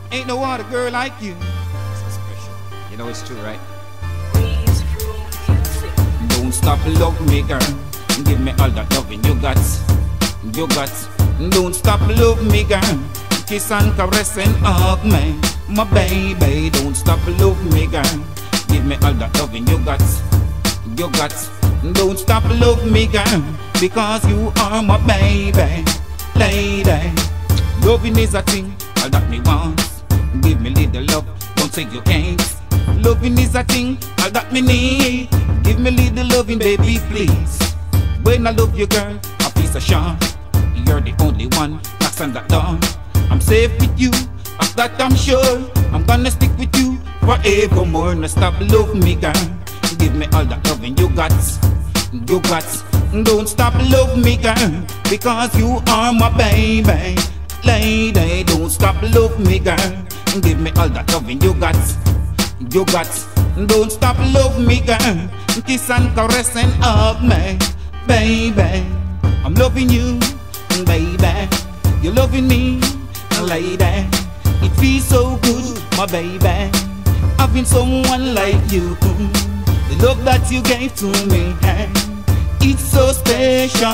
Ain't no other girl like you. So special. You know it's true, right? Don't stop, love me, girl. Give me all that loving you got. You got. Don't stop, love me, girl. Kiss and caress and hug me, my baby. Don't stop, love me, girl. Give me all that loving you got. You got. Don't stop, love me, girl, because you are my baby, lady. Loving is a thing, all that me want. Give me little love, don't say you can't. Loving is a thing, all that me need. Give me little loving, baby, please. When I love you, girl, a piece of shine. You're the only one knocks on that door. I'm safe with you, of that I'm sure. I'm gonna stick with you forevermore. Now stop, love me, girl. Give me all that loving you got. You got. Don't stop, love me, girl, because you are my baby, lady. Don't stop, love me, girl. Give me all that loving you got. You got. Don't stop, love me, girl. Kiss and caress and hug me, baby. I'm loving you, baby. You're loving me, lady. It feels so good, my baby, having someone like you. The love that you gave to me, it's so special.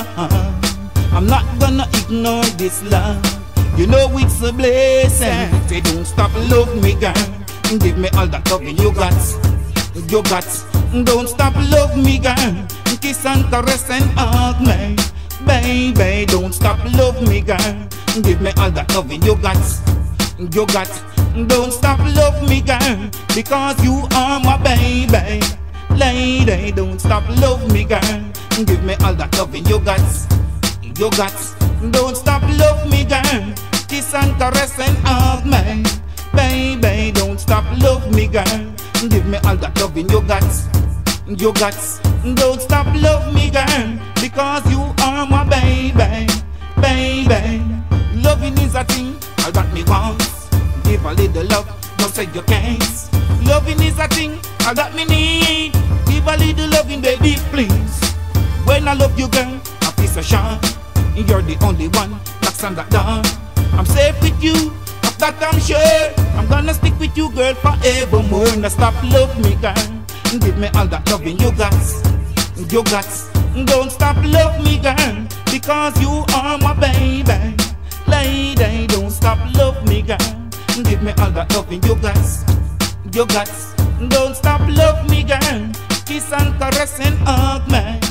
I'm not gonna ignore this love. You know it's a blessing. Say don't stop, love me, girl. Give me all that loving you got. You got. Don't stop, love me, girl. Kiss and caress and hug me, baby. Don't stop, love me, girl. Give me all that loving you got. You got. Don't stop, love me, girl, because you are my baby, lady. Don't stop, love me, girl. Give me all that loving you got. You got. Don't stop, love me, girl. Kiss and caress and hug me, baby. Don't stop, love me, girl. Give me all that loving you got. You got. Don't stop, love me, girl, because you are my baby, baby. Loving is a thing, all that me want. Give a little love, don't say you can't. Loving is a thing, all that me need. Give a little loving, baby, please. When I love you, girl, a piece of shine. You're the only one knocks on that door. I'm safe with you, of that I'm sure. I'm gonna stick with you, girl, forevermore. Now stop, love me, girl. Give me all that loving you got. You got. Don't stop, love me, girl, because you are my baby, lady. Don't stop, love me, girl. Give me all that loving you got. You got. Don't stop, love me, girl. Kiss and caress and hug me,